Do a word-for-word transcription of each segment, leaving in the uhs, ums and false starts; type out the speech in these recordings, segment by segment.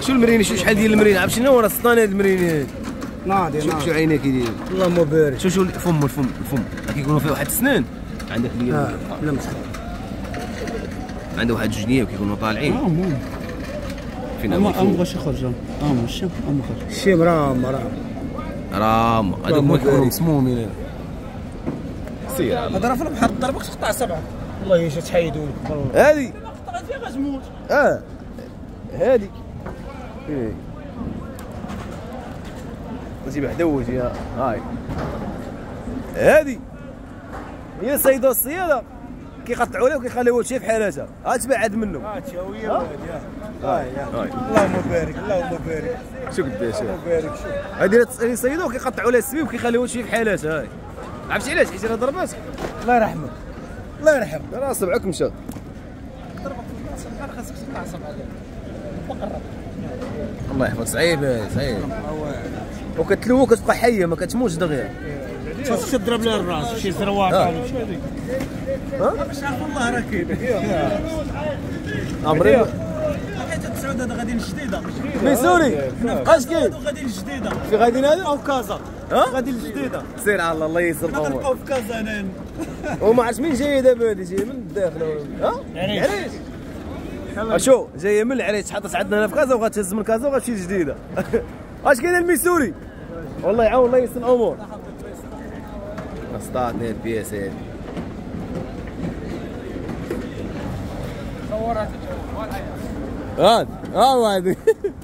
شو المريني شو شحال ديال المريني عرف شنو راه سطاني هاد المريني ناضي شوف شو عينيك يدير اللهم بارك شوف شو الفم الفم الفم كيكونوا فيه واحد السنان عندك اليد اه لا مسخر عنده واحد جوج نياب كيكونوا طالعين اه مو فين ما ما بغاش يخرج اه ماشي ما خرج الشيم رام رام رام هذوك ما كيكونوا مسمومين سير هذا راه في البحر ضربك تقطع سبعه والله ايش تحيدوا والله هادي قطعت فيها غتموت اه هادي ايه وجيب حدوج يا هاي هادي هي صيدو الصياده كيقطعوا لها وكيخليوها شي في حالتها ها تبعد منه ها تشاويه ولاد هاي هاي اللهم بارك اللهم بارك شو قداش اللهم بارك شوف هادي يصيدوها وكيقطعوا لها السبيب وكيخليوها شي في حالتها هاي عرفتي علاش حيت راه ضرباتك الله يرحمك الله يرحمك راه صبعك مشى ضربك في الراس غير خاصك تقطع سبعه فقط الله يحفظك صعيب هادي صعيب وكتلوى كتبقى حيه ما كتموتش دغيا خاصك تضرب لها الراس شي زرواطه ولا شي هذيك ها باش عارف والله راه كاين عمري حيت تسعود هذا غادي للجديده ميسوري اش كاين غادي للجديده في غادي هذا او كازا ها غادي للجديده سير على الله الله ييسر الامور نلقاو في كازا هنا وما عرفتش مين جايه دابا هادي جايه من الداخل ها عريش. عريش شو جايه من العريش حطت عندنا هنا في كازا وغتهز من كازا وغتمشي لجديده اش كاين الميسوري والله يعاون الله ييسر الامور اصطادني البياس هادي صورها هاد ها هو هادي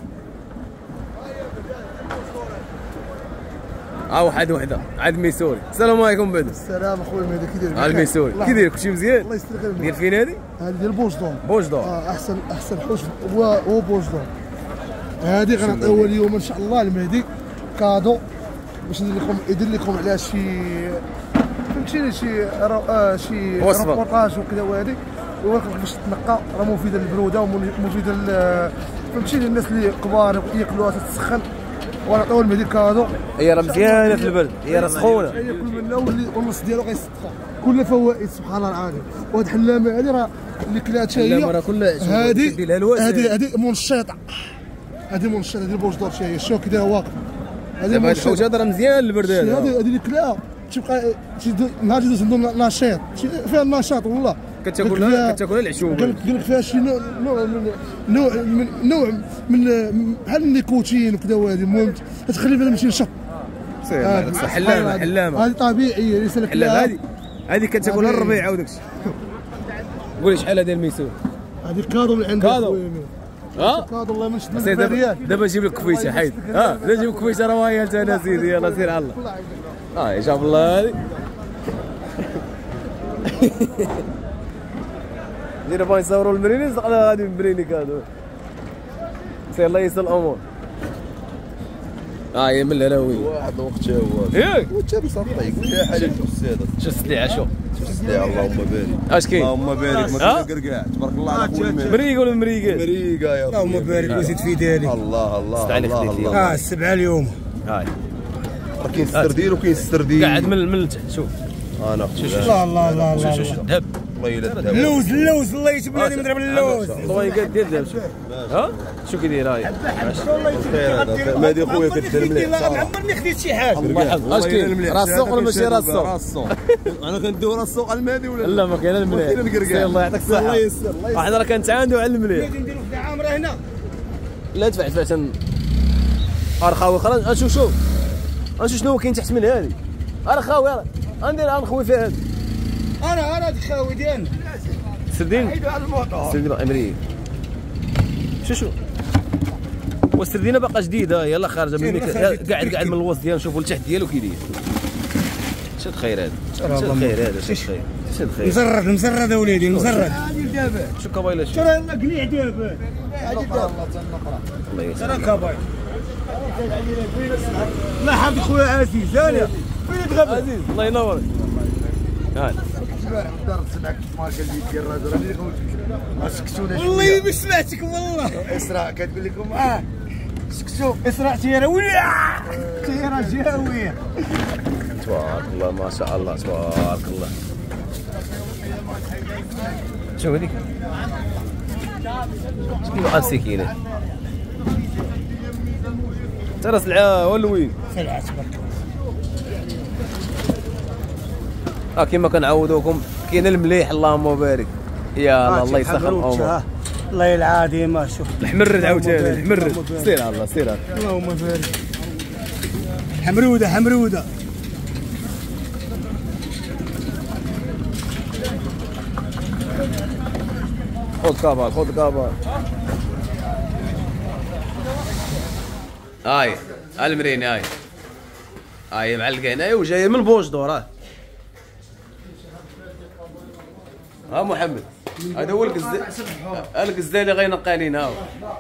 ها واحد وحده عاد ميسوري السلام عليكم بعدا السلام اخويا مهدي كي داير؟ ها الميسوري كي داير كلشي مزيان الله يستر خير ديال فين هادي هذه ديال بوجدون بوجدون اه احسن احسن حوش هو هو بوجدون هذه غنعطيوها اليوم ان شاء الله المهدي كادو باش ندير لكم يدير لكم على شي فهمتيني شي رو... آه شي وصفة. روبورتاج وكذا وهذه ويوريك باش تنقى راه مفيده للبروده ومفيده لل- فهمتيني الناس اللي كبار ياكلوها تتسخن ونعطيو المهدي كادو هي راه مزيانه في البرد هي راه سخونه ياكل منها واللي والنص ديالو غيصطفى كل فوائد سبحان الله العظيم. وهاد الحلامه هذه راه اللي كلاتها هي الحلامة راه كلها هذه تدي لها الوزن. هذه هذه منشطه هذه منشطه هذه البوش دور هي شوف كذا واقف هذه دابا هاد الحوت هذا راه مزيان للبرد هذه هذا هذه اللي كلاها تبقى نهار يدوز عندهم نشاط فيها النشاط والله كتاكلها كتاكلها العشوب قال لك فيها شي نوع نوع من نوع من نوع من بحال النيكوتين وكذا وهذه المهم تخلي فيها تمشي نشط سير حلامه حلامه هذه طبيعيه ليس لك حلامه هذه هذه كتاكلها الربيع وداك الشيء قولي شحال هذا الميسور هذه كادو اللي عندك كادو. ها كادو الله يمشي سير دابا دابا نجيب لك كفيشه حيد ها لا نجيب كفيشه راه هي انت انا سيدي يلاه سير على الله ها جاب الله هذه دينا باغي نصوروا المريني زعما غادي المريني كادو سير الله يسر الامور ها هي من الهلاوي واحد الوقت هو ياك وانت بصافي يقول لي حاجه في السيده شو السليعه شو يا اللهم بارك اش كاين اللهم بارك ما ها؟ كاين كركاع تبارك الله على خويا المال. مريق ولا مريقات مريقه يا اللهم بارك وزيد في دالي الله الله استعلي الله خديتي. الله اه السبعه اليوم هاي راه كاين السردين وكاين السردين قاعد من من التحت شوف انا الله الله الله شوف الله شوف شوف ذهب والله الا الدواء اللوز اللوز الله يجيب لنا نضرب اللوز ضويقات ديال ذهب شوف ها شو كيدير هاي خير هذا مهدي خويا كدير مليح ما صراحه عمرني خديت شي حاجه الله يحفظك اش كاين راه السوق ولا ماشي راه السوق راه السوق انا كندور راه السوق المهدي ولا لا ما كاين المليح كاين الكركاع. الله يعطيك الصحه الله يسر الله يسر واحد راه كانت عنده على المليح غادي نديرو في عامره هنا لا دفع دفع تن ار خاوي خلاص نشوف شوف نشوف شنو كاين تحت من هذه ار خاوي راه غندير غنخوي فيها هذه انا انا هاد الخاوي ديالنا سردين عيدوا على الموطور سردين امريكي شو شو والسردينه باقا جديده يلا خارجه من الميك- قاعد قاعد من الوسط ديالو شوفوا التحت ديالو كي داير شاد خير هذا شاد خير هذا شاد خير شاد خير مزرد مزرد اوليدي مزرد شو كبايله شو ترى يلا قليع دابا الله يسر ترى كباي الله يحفظك خويا عزيز هاني فين تغبى عزيز الله ينور هاي سمعك ما قال لي ديال الرجل اللي قلت سكتونا والله ما سمعتك والله اسراء كتقول لكم اه سكتو اسرع تيرا ويا تيرا جاويه تبارك الله ما شاء الله تبارك الله شوف هذيك شنو بقى السكينه ترى سلعه ولا وين؟ سلعه تبارك اه كيما كنعودوكم كاين المليح اللهم بارك. يا الله يسخر الامور. الله العادي ما شوف الحمرد عاوتاني الحمرد. سير على الله سير على اللهم بارك. حمروده حمروده خذ كابار خذ كابار. هاي المريني هاي هاي معلقه هنايا وجايه من بوش دور. ها ها محمد هذا هو القزدان القزدان اللي غينقى علينا. ها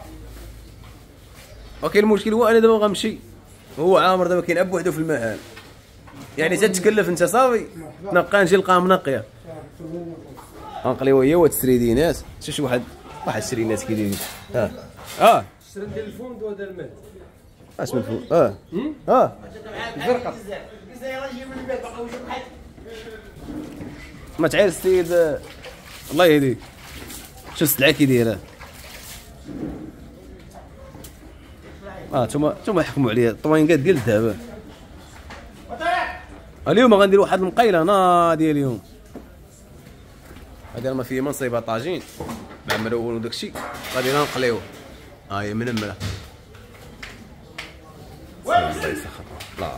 وكاين المشكل هو انا دابا غنمشي هو عامر دابا كاين اب وحده في المحل يعني تتكلف انت صافي نقى نجي نلقاها منقيه غنقليو هي وتسري ناس. شوف شي واحد واحد سري ناس كيدير. ها اه شري ديال الفوند وهذا الماء. اش من الفوق؟ اه اه الفرقه ما تعير السيد الله يهديك. شوف السلعه كي دايره. اه نتوما نتوما حكموا عليا الطوينكات ديال الذهب. اليوم غندير واحد المقيله ناضيه اليوم. هذا ما فيه منصيبه طاجين مع مرول وداكشي غادي نقليوه. ها هي منمله. الله يسخر لا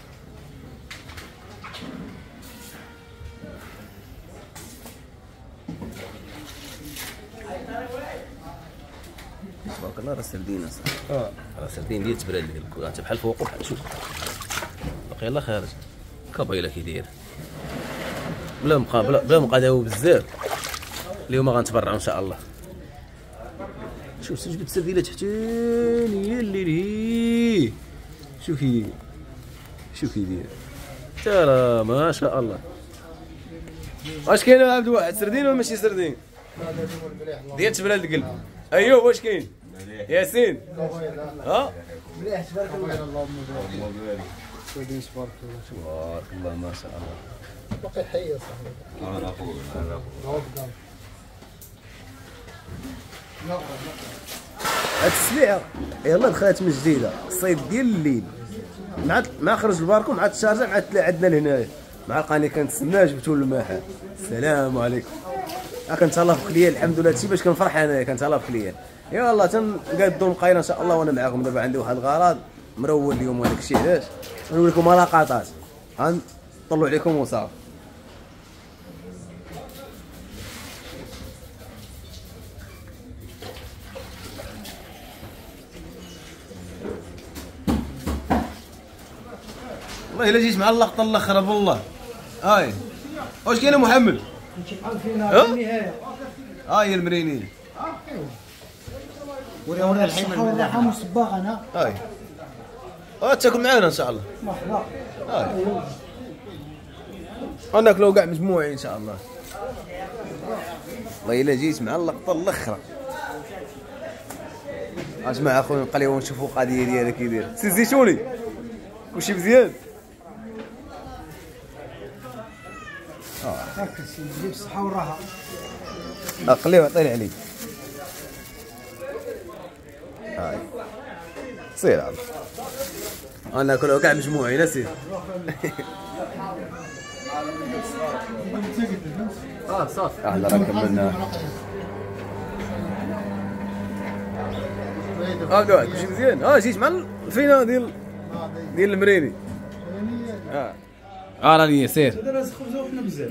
تبارك الله. راه سردين اه راه سردين ديال تبرد لك انت بحال فوق وبحال شوف باقي يلاه خارج كابيله كي داير بلا مبقى بلا, بلا مبقى داو بزاف. اليوم غنتبرعوا ان شاء الله. شوف سجبت سرديله تحتاني يا الليل. شوف كي شوف كي داير ترى ما شاء الله. واش كاين عبد الواحد سردين ولا ماشي سردين؟ ديال تبرد القلب. ايوب واش كاين؟ ياسين ها؟ مليح تبارك الله. اللهم بارك. تبارك الله ما شاء الله. باقي حي يا صاحبي. انا اخويا هاد السلعه يلاه دخلت من جديده الصيد ديال الليل مع مع خرج الباركو مع الشارجه مع تلا عندنا لهنايا مع لقاني كنتسنى جبتو للمحل. السلام عليكم. ها كنتهلا في خليل الحمد لله. هادشي باش كنفرح انايا كنتهلا في خليل. يلاه تنقادو المقايله ان شاء الله وانا معاكم. دابا عندي واحد الغرض مرول اليوم وهداك الشيء علاش نوريكم لقطات غنطلعوا عليكم وصافي. والله الا جيت مع اللقطه الاخرى بالله. هاي واش كاين محمد؟ فينا النهايه. ها هي المريني. وريونا الحين الراحه مصباغ انا. هاي اه تاكل معانا ان شاء الله. مرحبا. هاي غناكلو كاع مجموعين ان شاء الله. والله الا جيت مع اللقطه الاخرى. اجمع اخويا نقليو ونشوفوا القضيه ديالها كي داير. سي زيتوني كلشي مزيان. هاكا سيدي جيب الصحه والراحه. اقليو عطيني عليك. هاي سير عاد انا كلو كاع مجموعين اسير. اه صافي احنا راه كملنا. اه كاع كلشي مزيان. اه جيت مع الفينا ديال ديال المريني. اه اه راني سير. دابا خبزه وحنا بزاف.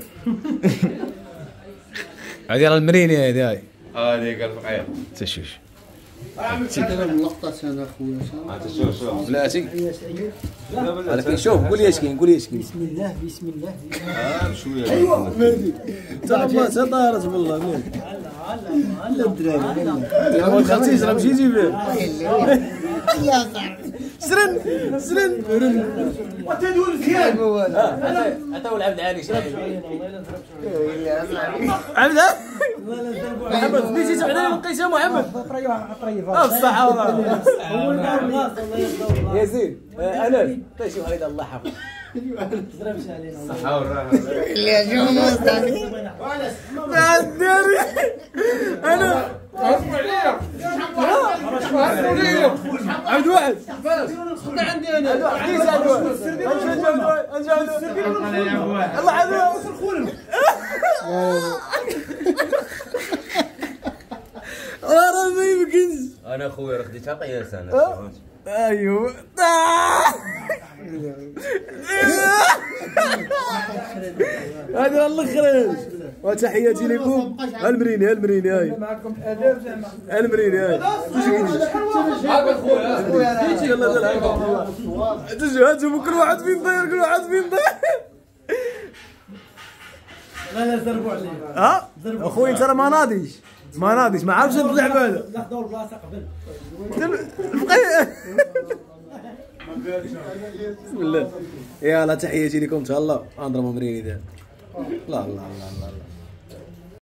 هذه راه المريني هذه. هاي هذيك الفقير. تشوش انا من لقطات انا اخويا. انت شوف شوف بلاتي يا سعيد. ولكن شوف قول لي اش كاين قول لي اش كاين. بسم الله بسم الله. اه شويه ايوا مهدي. ترى ما طارت بالله مليح. هلا الدراري. يا ولد خالتي راه مشي يجيب ليه. يا صاحبي. سرن سرن وتدور مزيان. عطاو العبد عالي عبد محمد سميتي تعداني من قيس يا محمد. طريفه طريفه. اه بصحة والله. هو النار الناس الله يرضى. ياسين انس طيب شوف هذا الله يحفظك. تضربش علينا. الصحه والراحه. ما الدري انا عبد واحد خذ عندي انا الله عبد راه ما يمكنش. انا خويا راه خديتها قياس انا. ايوه هذا الاخرين. وتحياتي لكم. المريني المريني هاي المريني هاي هاك خويا يلا تجوا هاتوا كل واحد فين طير كل واحد فين طير. لا لا زربوا عليه. ها اخوي انت راه ما ناضيش ما ناضيش ما عرفتش نلعب هذا. لحظه البلاصه قبل. بسم الله. يلا تحياتي لكم ان شاء الله. اندرا ممريني دار. لا لا لا لا